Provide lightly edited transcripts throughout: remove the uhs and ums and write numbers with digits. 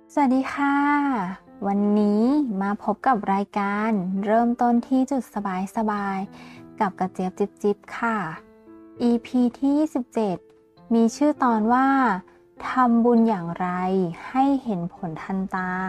สวัสดีค่ะวันนี้มาพบกับรายการเริ่มต้นที่จุดสบายๆกับกระเจี๊ยบจิ๊บค่ะ EP ที่27มีชื่อตอนว่าทำบุญอย่างไรให้เห็นผลทันตา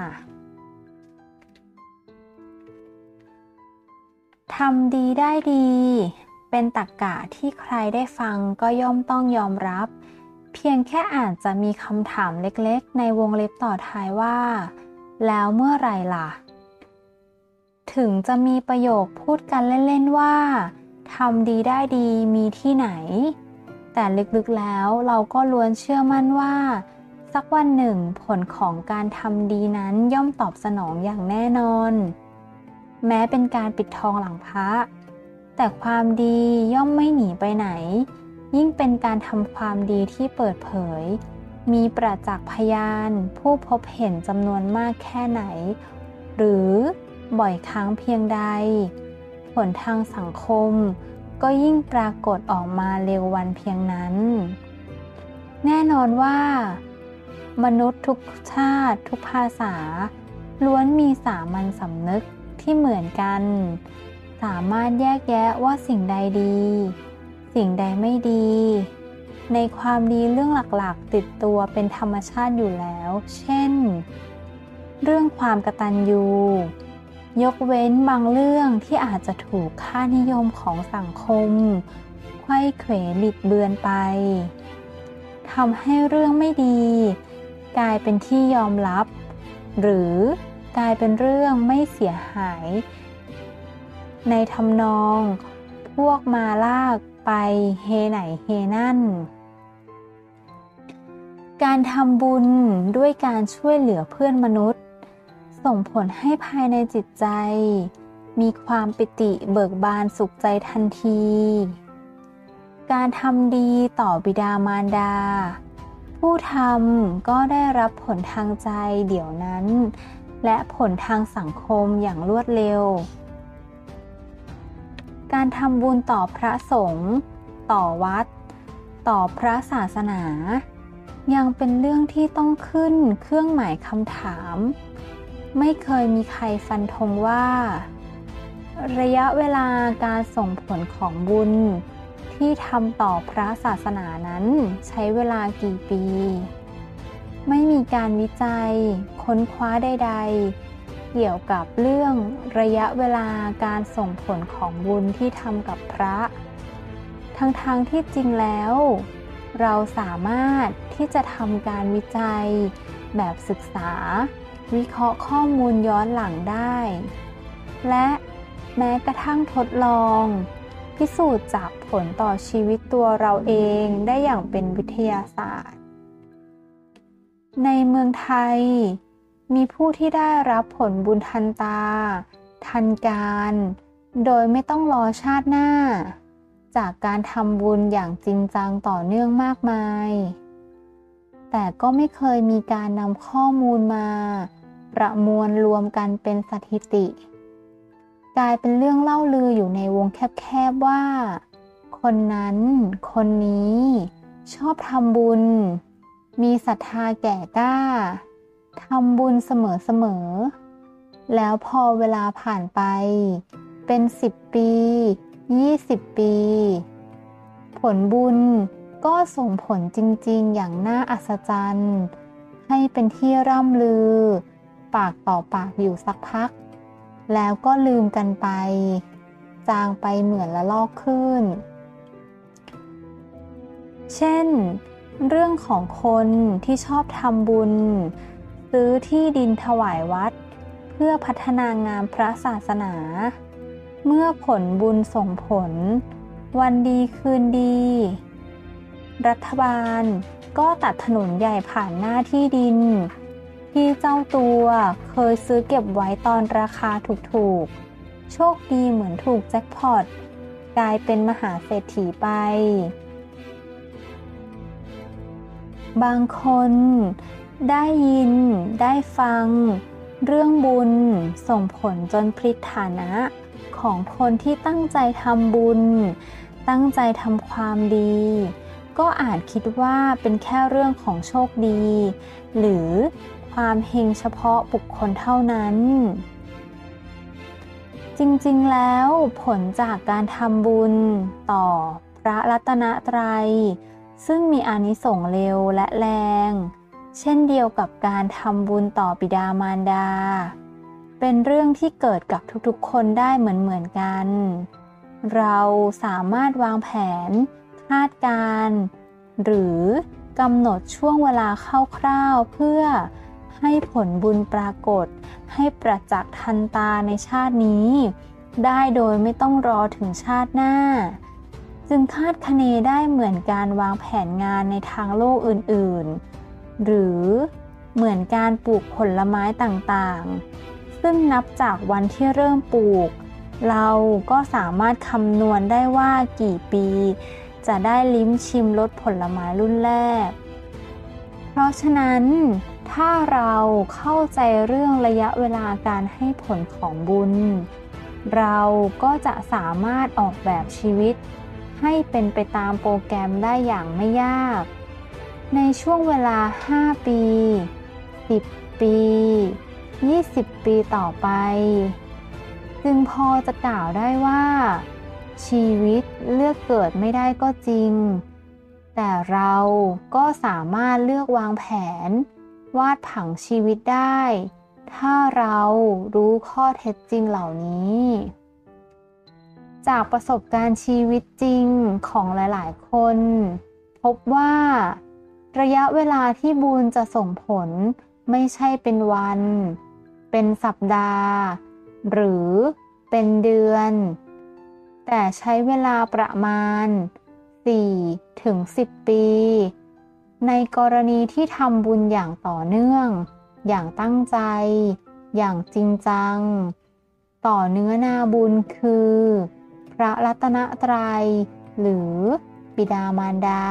ทำดีได้ดีเป็นตรรกะที่ใครได้ฟังก็ย่อมต้องยอมรับเพียงแค่อาจจะมีคำถามเล็กๆในวงเล็บต่อท้ายว่าแล้วเมื่อไหร่ล่ะถึงจะมีประโยคพูดกันเล่นๆว่าทำดีได้ดีมีที่ไหนแต่ลึกๆแล้วเราก็ล้วนเชื่อมั่นว่าสักวันหนึ่งผลของการทำดีนั้นย่อมตอบสนองอย่างแน่นอนแม้เป็นการปิดทองหลังพระแต่ความดีย่อมไม่หนีไปไหนยิ่งเป็นการทำความดีที่เปิดเผยมีประจักษ์พยานผู้พบเห็นจำนวนมากแค่ไหนหรือบ่อยครั้งเพียงใดผลทางสังคมก็ยิ่งปรากฏออกมาเร็ววันเพียงนั้นแน่นอนว่ามนุษย์ทุกชาติทุกภาษาล้วนมีสามัญสำนึกที่เหมือนกันสามารถแยกแยะว่าสิ่งใดดีสิ่งใดไม่ดีในความดีเรื่องหลักๆติดตัวเป็นธรรมชาติอยู่แล้วเช่นเรื่องความกตัญญูยกเว้นบางเรื่องที่อาจจะถูกค่านิยมของสังคมไขว้เขวบิดเบือนไปทำให้เรื่องไม่ดีกลายเป็นที่ยอมรับหรือกลายเป็นเรื่องไม่เสียหายในทำนองพวกมาลากไปเฮไหนเฮนั่นการทำบุญด้วยการช่วยเหลือเพื่อนมนุษย์ส่งผลให้ภายในจิตใจมีความปิติเบิกบานสุขใจทันทีการทำดีต่อบิดามารดาผู้ทำก็ได้รับผลทางใจเดี๋ยวนั้นและผลทางสังคมอย่างรวดเร็วการทำบุญต่อพระสงฆ์ต่อวัดต่อพระศาสนายังเป็นเรื่องที่ต้องขึ้นเครื่องหมายคำถามไม่เคยมีใครฟันธงว่าระยะเวลาการส่งผลของบุญที่ทำต่อพระศาสนานั้นใช้เวลากี่ปีไม่มีการวิจัยค้นคว้าใดๆเกี่ยวกับเรื่องระยะเวลาการส่งผลของบุญที่ทำกับพระทั้งที่จริงแล้วเราสามารถที่จะทำการวิจัยแบบศึกษาวิเคราะห์ข้อมูลย้อนหลังได้และแม้กระทั่งทดลองพิสูจน์จากผลต่อชีวิตตัวเราเองได้อย่างเป็นวิทยาศาสตร์ในเมืองไทยมีผู้ที่ได้รับผลบุญทันตาทันการโดยไม่ต้องรอชาติหน้าจากการทำบุญอย่างจริงจังต่อเนื่องมากมายแต่ก็ไม่เคยมีการนำข้อมูลมาประมวลรวมกันเป็นสถิติกลายเป็นเรื่องเล่าลืออยู่ในวงแคบๆว่าคนนั้นคนนี้ชอบทำบุญมีศรัทธาแก่กล้าทำบุญเสมอๆแล้วพอเวลาผ่านไปเป็น10 ปี20 ปีผลบุญก็ส่งผลจริงๆอย่างน่าอัศจรรย์ให้เป็นที่ร่ำลือปากต่อปากอยู่สักพักแล้วก็ลืมกันไปจางไปเหมือนละลอกคลื่นเช่นเรื่องของคนที่ชอบทำบุญซื้อที่ดินถวายวัดเพื่อพัฒนางานพระศาสนาเมื่อผลบุญส่งผลวันดีคืนดีรัฐบาลก็ตัดถนนใหญ่ผ่านหน้าที่ดินที่เจ้าตัวเคยซื้อเก็บไว้ตอนราคาถูกๆโชคดีเหมือนถูกแจ็คพอตกลายเป็นมหาเศรษฐีไปบางคนได้ยินได้ฟังเรื่องบุญส่งผลจนพลิกฐานะของคนที่ตั้งใจทำบุญตั้งใจทำความดีก็อาจคิดว่าเป็นแค่เรื่องของโชคดีหรือความเฮงเฉพาะบุคคลเท่านั้นจริงๆแล้วผลจากการทำบุญต่อพระรัตนตรัยซึ่งมีอานิสงส์เร็วและแรงเช่นเดียวกับการทำบุญต่อบิดามารดาเป็นเรื่องที่เกิดกับทุกๆคนได้เหมือนกันเราสามารถวางแผนคาดการณ์หรือกำหนดช่วงเวลาคร่าวๆเพื่อให้ผลบุญปรากฏให้ประจักษ์ทันตาในชาตินี้ได้โดยไม่ต้องรอถึงชาติหน้าจึงคาดคะเนได้เหมือนการวางแผนงานในทางโลกอื่นๆหรือเหมือนการปลูกผลไม้ต่างๆซึ่งนับจากวันที่เริ่มปลูกเราก็สามารถคำนวณได้ว่ากี่ปีจะได้ลิ้มชิมรสผลไม้รุ่นแรกเพราะฉะนั้นถ้าเราเข้าใจเรื่องระยะเวลาการให้ผลของบุญเราก็จะสามารถออกแบบชีวิตให้เป็นไปตามโปรแกรมได้อย่างไม่ยากในช่วงเวลา5 ปี10 ปี20 ปีต่อไปจึงพอจะกล่าวได้ว่าชีวิตเลือกเกิดไม่ได้ก็จริงแต่เราก็สามารถเลือกวางแผนวาดผังชีวิตได้ถ้าเรารู้ข้อเท็จจริงเหล่านี้จากประสบการณ์ชีวิตจริงของหลายๆคนพบว่าระยะเวลาที่บุญจะส่งผลไม่ใช่เป็นวันเป็นสัปดาห์หรือเป็นเดือนแต่ใช้เวลาประมาณ4-10 ปีในกรณีที่ทำบุญอย่างต่อเนื่องอย่างตั้งใจอย่างจริงจังต่อเนื้อนาบุญคือพระรัตนตรัยหรือบิดามารดา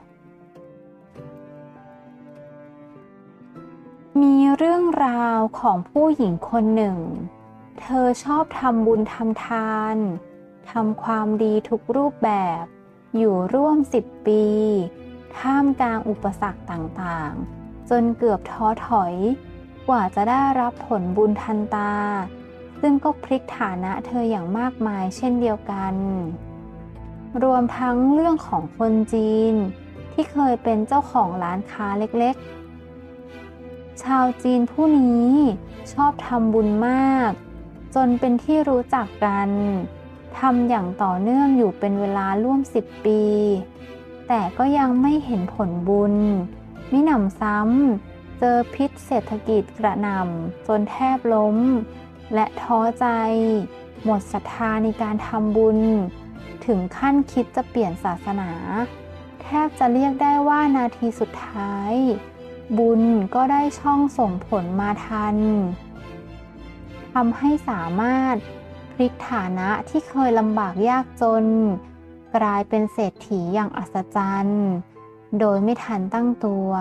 มีเรื่องราวของผู้หญิงคนหนึ่งเธอชอบทำบุญทำทานทำความดีทุกรูปแบบอยู่ร่วม10 ปีท่ามกลางอุปสรรคต่างๆจนเกือบท้อถอยกว่าจะได้รับผลบุญทันตาซึ่งก็พลิกฐานะเธออย่างมากมายเช่นเดียวกันรวมทั้งเรื่องของคนจีนที่เคยเป็นเจ้าของร้านค้าเล็กๆชาวจีนผู้นี้ชอบทำบุญมากจนเป็นที่รู้จักกันทำอย่างต่อเนื่องอยู่เป็นเวลาร่วม10 ปีแต่ก็ยังไม่เห็นผลบุญมิหนำซ้ำเจอพิษเศรษฐกิจกระหน่ำจนแทบล้มและท้อใจหมดศรัทธาในการทำบุญถึงขั้นคิดจะเปลี่ยนศาสนาแทบจะเรียกได้ว่านาทีสุดท้ายบุญก็ได้ช่องส่งผลมาทันทำให้สามารถพลิกฐานะที่เคยลำบากยากจนกลายเป็นเศรษฐีอย่างอัศจรรย์โดยไม่ทันตั้งตัว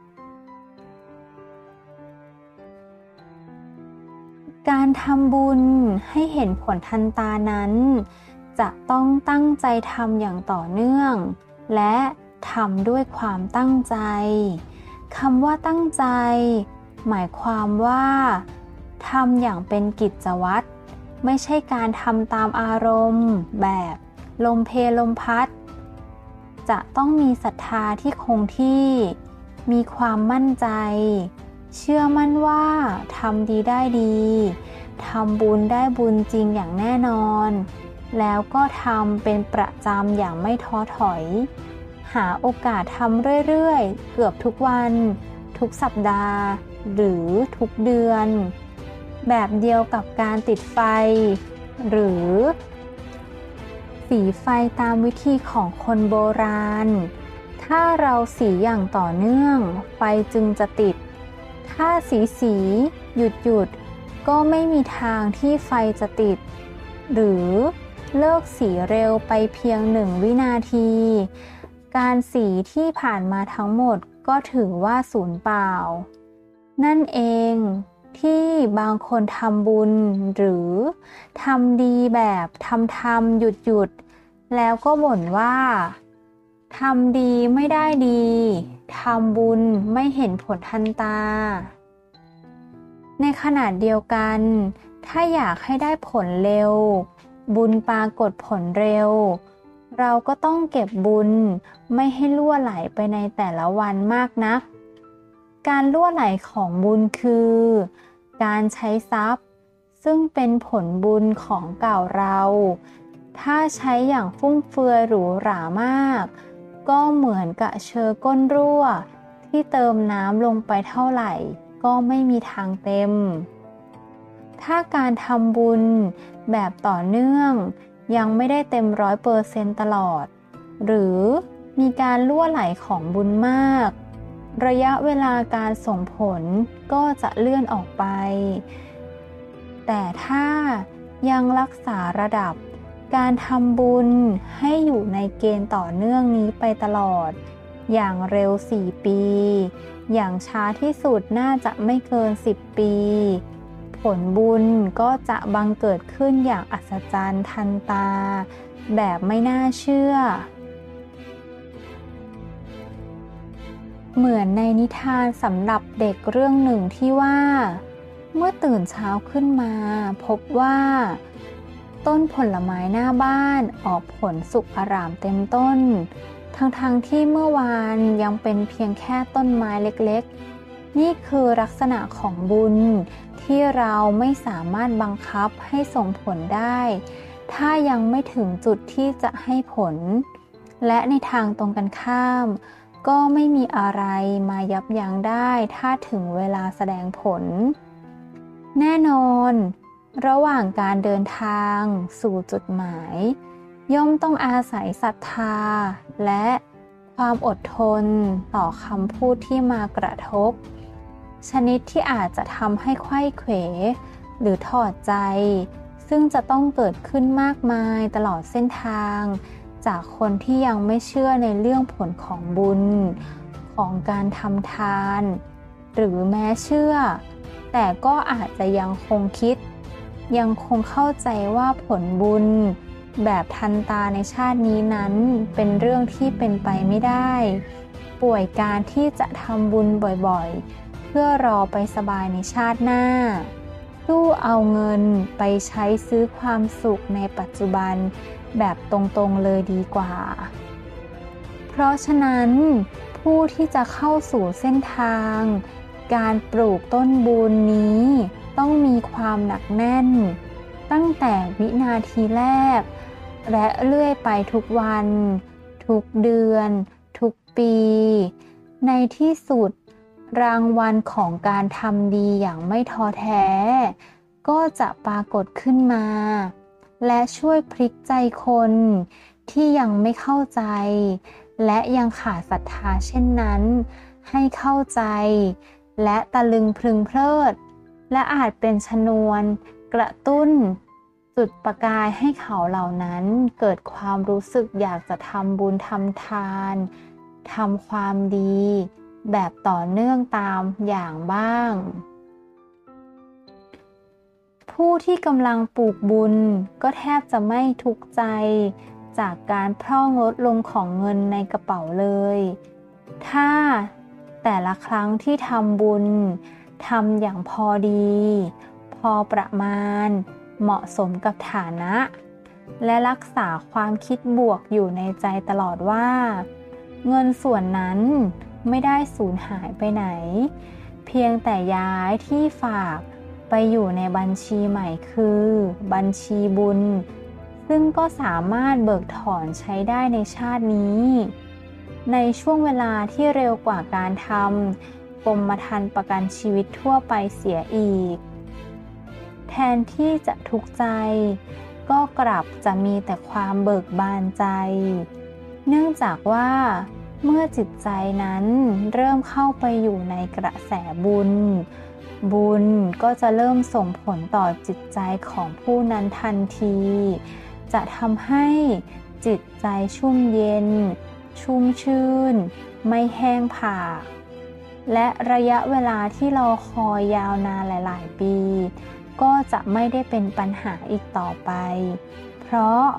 การทำบุญให้เห็นผลทันตานั้นจะต้องตั้งใจทำอย่างต่อเนื่องและทำด้วยความตั้งใจคำว่าตั้งใจหมายความว่าทำอย่างเป็นกิจวัตรไม่ใช่การทำตามอารมณ์แบบลมเพลลมพัดจะต้องมีศรัทธาที่คงที่มีความมั่นใจเชื่อมั่นว่าทำดีได้ดีทำบุญได้บุญจริงอย่างแน่นอนแล้วก็ทำเป็นประจำอย่างไม่ท้อถอยหาโอกาสทำเรื่อยๆเกือบทุกวันทุกสัปดาห์หรือทุกเดือนแบบเดียวกับการติดไฟหรือสีไฟตามวิธีของคนโบราณถ้าเราสีอย่างต่อเนื่องไฟจึงจะติดถ้าสีหยุดก็ไม่มีทางที่ไฟจะติดหรือเลิกสีเร็วไปเพียง1 วินาทีการสีที่ผ่านมาทั้งหมดก็ถือว่าสูญเปล่านั่นเองที่บางคนทำบุญหรือทำดีแบบทำหยุดแล้วก็บ่นว่าทำดีไม่ได้ดีทำบุญไม่เห็นผลทันตาในขณะเดียวกันถ้าอยากให้ได้ผลเร็วบุญปรากฏผลเร็วเราก็ต้องเก็บบุญไม่ให้รั่วไหลไปในแต่ละวันมากนักการรั่วไหลของบุญคือการใช้ทรัพย์ซึ่งเป็นผลบุญของเก่าเราถ้าใช้อย่างฟุ่มเฟือยหรูหรามากก็เหมือนกับเชอก้นรั่วที่เติมน้ำลงไปเท่าไหร่ก็ไม่มีทางเต็มถ้าการทำบุญแบบต่อเนื่องยังไม่ได้เต็ม100%ตลอดหรือมีการรั่วไหลของบุญมากระยะเวลาการส่งผลก็จะเลื่อนออกไปแต่ถ้ายังรักษาระดับการทำบุญให้อยู่ในเกณฑ์ต่อเนื่องนี้ไปตลอดอย่างเร็ว4 ปีอย่างช้าที่สุดน่าจะไม่เกิน10 ปีผลบุญก็จะบังเกิดขึ้นอย่างอัศจรรย์ทันตาแบบไม่น่าเชื่อเหมือนในนิทานสำหรับเด็กเรื่องหนึ่งที่ว่าเมื่อตื่นเช้าขึ้นมาพบว่าต้นผลไม้หน้าบ้านออกผลสุกอร่ามเต็มต้นทั้งที่เมื่อวานยังเป็นเพียงแค่ต้นไม้เล็กๆนี่คือลักษณะของบุญที่เราไม่สามารถบังคับให้ส่งผลได้ถ้ายังไม่ถึงจุดที่จะให้ผลและในทางตรงกันข้ามก็ไม่มีอะไรมายับยั้งได้ถ้าถึงเวลาแสดงผลแน่นอนระหว่างการเดินทางสู่จุดหมายย่อมต้องอาศัยศรัทธาและความอดทนต่อคำพูดที่มากระทบชนิดที่อาจจะทำให้ไขว้เขวหรือถอดใจซึ่งจะต้องเกิดขึ้นมากมายตลอดเส้นทางจากคนที่ยังไม่เชื่อในเรื่องผลของบุญของการทำทานหรือแม้เชื่อแต่ก็อาจจะยังคงคิดยังคงเข้าใจว่าผลบุญแบบทันตาในชาตินี้นั้นเป็นเรื่องที่เป็นไปไม่ได้ป่วยการที่จะทำบุญบ่อยๆเพื่อรอไปสบายในชาติหน้าสู้เอาเงินไปใช้ซื้อความสุขในปัจจุบันแบบตรงๆเลยดีกว่าเพราะฉะนั้นผู้ที่จะเข้าสู่เส้นทางการปลูกต้นบุญนี้ต้องมีความหนักแน่นตั้งแต่วินาทีแรกและเรื่อยไปทุกวันทุกเดือนทุกปีในที่สุดรางวัลของการทำดีอย่างไม่ท้อแท้ก็จะปรากฏขึ้นมาและช่วยพลิกใจคนที่ยังไม่เข้าใจและยังขาดศรัทธาเช่นนั้นให้เข้าใจและตะลึงพรึงเพลิดและอาจเป็นชนวนกระตุ้นจุดประกายให้เขาเหล่านั้นเกิดความรู้สึกอยากจะทำบุญทำทานทำความดีแบบต่อเนื่องตามอย่างบ้างผู้ที่กำลังปลูกบุญก็แทบจะไม่ทุกข์ใจจากการพร่องลดลงของเงินในกระเป๋าเลยถ้าแต่ละครั้งที่ทำบุญทำอย่างพอดีพอประมาณเหมาะสมกับฐานะและรักษาความคิดบวกอยู่ในใจตลอดว่าเงินส่วนนั้นไม่ได้สูญหายไปไหนเพียงแต่ย้ายที่ฝากไปอยู่ในบัญชีใหม่คือบัญชีบุญซึ่งก็สามารถเบิกถอนใช้ได้ในชาตินี้ในช่วงเวลาที่เร็วกว่าการทำกรมธรรม์ประกันชีวิตทั่วไปเสียอีกแทนที่จะทุกข์ใจก็กลับจะมีแต่ความเบิกบานใจเนื่องจากว่าเมื่อจิตใจนั้นเริ่มเข้าไปอยู่ในกระแสบุญก็จะเริ่มส่งผลต่อจิตใจของผู้นั้นทันทีจะทำให้จิตใจชุ่มเย็นชุ่มชื่นไม่แห้งผากและระยะเวลาที่รอคอยยาวนานหลายๆปีก็จะไม่ได้เป็นปัญหาอีกต่อไปเพราะ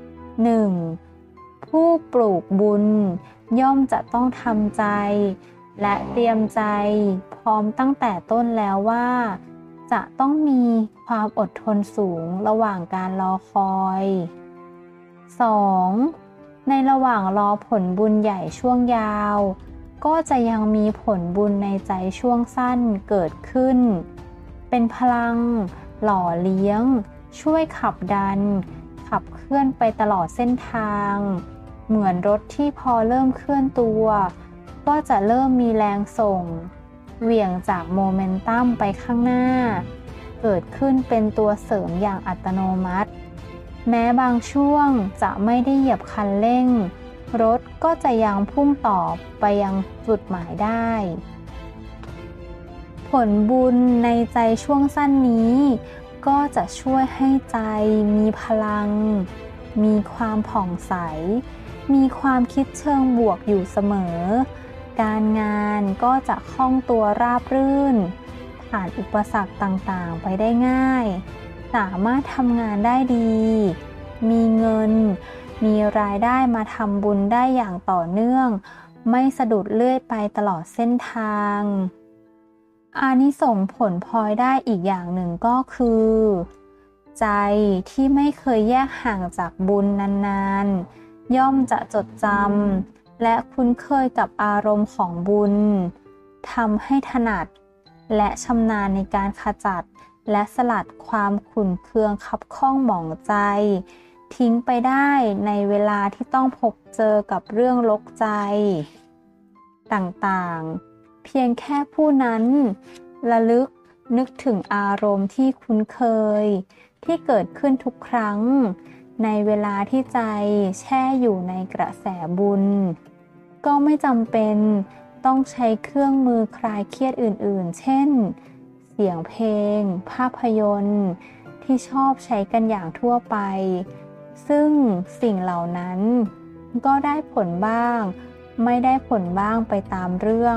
1. ผู้ปลูกบุญย่อมจะต้องทำใจและเตรียมใจพร้อมตั้งแต่ต้นแล้วว่าจะต้องมีความอดทนสูงระหว่างการรอคอย 2. ในระหว่างรอผลบุญใหญ่ช่วงยาวก็จะยังมีผลบุญในใจช่วงสั้นเกิดขึ้นเป็นพลังหล่อเลี้ยงช่วยขับดันขับเคลื่อนไปตลอดเส้นทางเหมือนรถที่พอเริ่มเคลื่อนตัวก็จะเริ่มมีแรงส่งเหวี่ยงจากโมเมนตัมไปข้างหน้าเกิดขึ้นเป็นตัวเสริมอย่างอัตโนมัติแม้บางช่วงจะไม่ได้เหยียบคันเร่งรถก็จะยังพุ่งต่อไปยังจุดหมายได้ผลบุญในใจช่วงสั้นนี้ก็จะช่วยให้ใจมีพลังมีความผ่องใสมีความคิดเชิงบวกอยู่เสมอการงานก็จะคล่องตัวราบรื่นผ่านอุปสรรคต่างๆไปได้ง่ายสามารถทำงานได้ดีมีเงินมีรายได้มาทำบุญได้อย่างต่อเนื่องไม่สะดุดเลื่อยไปตลอดเส้นทางอานิสงส์ผลพลอยได้อีกอย่างหนึ่งก็คือใจที่ไม่เคยแยกห่างจากบุญนานๆย่อมจะจดจำและคุ้นเคยกับอารมณ์ของบุญทำให้ถนัดและชำนาญในการขจัดและสลัดความขุ่นเคืองคับข้องหมองใจทิ้งไปได้ในเวลาที่ต้องพบเจอกับเรื่องรกใจต่างๆเพียงแค่ผู้นั้นระลึกนึกถึงอารมณ์ที่คุ้นเคยที่เกิดขึ้นทุกครั้งในเวลาที่ใจแช่อยู่ในกระแสบุญก็ไม่จำเป็นต้องใช้เครื่องมือคลายเครียดอื่นๆเช่นเสียงเพลงภาพยนตร์ที่ชอบใช้กันอย่างทั่วไปซึ่งสิ่งเหล่านั้นก็ได้ผลบ้างไม่ได้ผลบ้างไปตามเรื่อง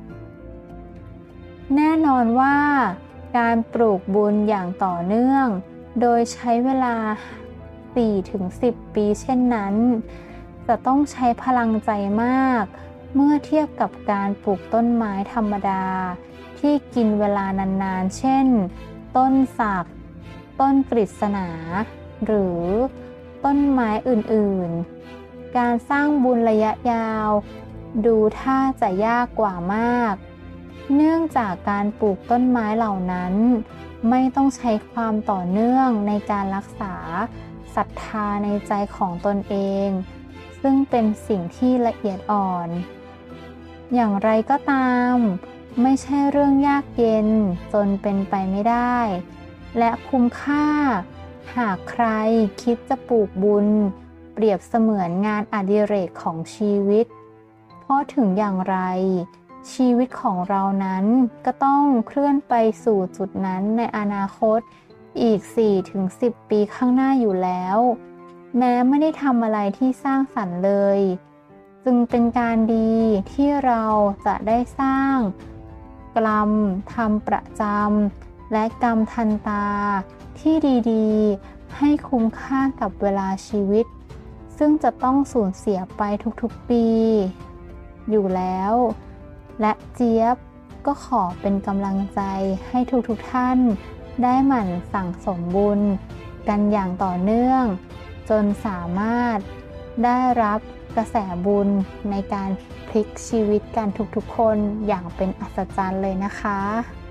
แน่นอนว่าการปลูกบุญอย่างต่อเนื่องโดยใช้เวลา 4-10 ปีเช่นนั้นจะต้องใช้พลังใจมากเมื่อเทียบกับการปลูกต้นไม้ธรรมดาที่กินเวลานานๆเช่นต้นสักต้นกฤษณาหรือต้นไม้อื่นๆการสร้างบุญระยะยาวดูท่าจะยากกว่ามากเนื่องจากการปลูกต้นไม้เหล่านั้นไม่ต้องใช้ความต่อเนื่องในการรักษาศรัทธาในใจของตนเองซึ่งเป็นสิ่งที่ละเอียดอ่อนอย่างไรก็ตามไม่ใช่เรื่องยากเย็นจนเป็นไปไม่ได้และคุ้มค่าหากใครคิดจะปลูกบุญเปรียบเสมือนงานอดิเรกของชีวิตเพราะถึงอย่างไรชีวิตของเรานั้นก็ต้องเคลื่อนไปสู่จุดนั้นในอนาคตอีก 4-10 ปีข้างหน้าอยู่แล้วแม้ไม่ได้ทำอะไรที่สร้างสรรค์เลยจึงเป็นการดีที่เราจะได้สร้างกรรมทำประจำและกรรมทันตาที่ดีๆให้คุ้มค่ากับเวลาชีวิตซึ่งจะต้องสูญเสียไปทุกๆปีอยู่แล้วและเจี๊ยบก็ขอเป็นกำลังใจให้ทุกท่านได้หมั่นสั่งสมบุญกันอย่างต่อเนื่องจนสามารถได้รับกระแสบุญในการพลิกชีวิตกันทุกๆคนอย่างเป็นอัศจรรย์เลยนะคะ